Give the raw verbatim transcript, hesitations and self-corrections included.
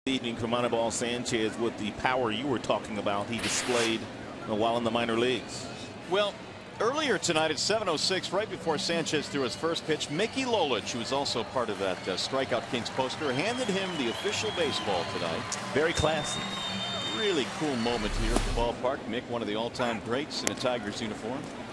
Evening from Anibal Sanchez with the power you were talking about he displayed while in the minor leagues. Well, earlier tonight at seven oh six, right before Sanchez threw his first pitch, Mickey Lolich, who was also part of that uh, Strikeout Kings poster, handed him the official baseball tonight. Very classy. Really cool moment here at the ballpark. Mick, one of the all-time greats in a Tigers uniform.